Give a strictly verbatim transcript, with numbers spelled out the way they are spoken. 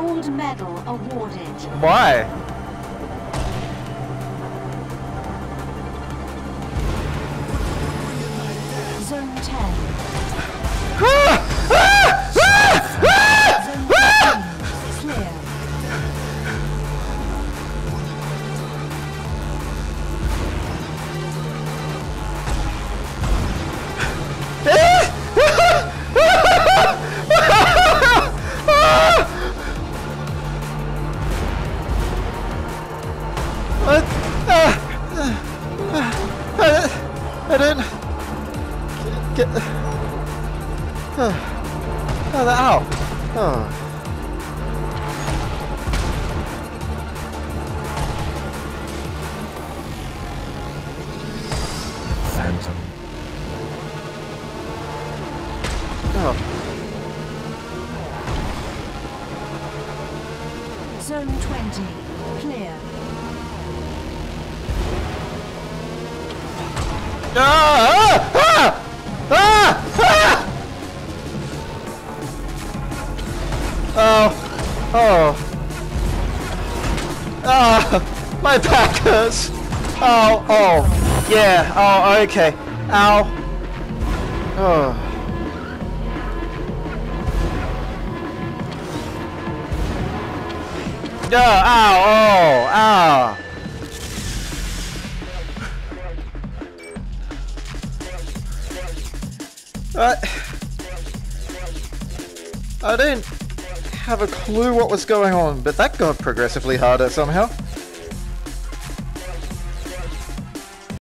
Gold medal awarded. Why? Zone ten. Ah! Ah! Ah! Ah! Zone Ah! fifteen. Clear. What? Uh, uh, uh, I didn't get. Uh, oh, the ow. Oh. Phantom. Oh. Zone twenty. Clear. Ah! Ah! Ah! Ah! Oh. Oh. Ah! My back hurts. Oh. Oh. Yeah. Oh. Okay. Ow. Oh. Yeah. Ow. Oh. Ow. I, I didn't have a clue what was going on, but that got progressively harder somehow.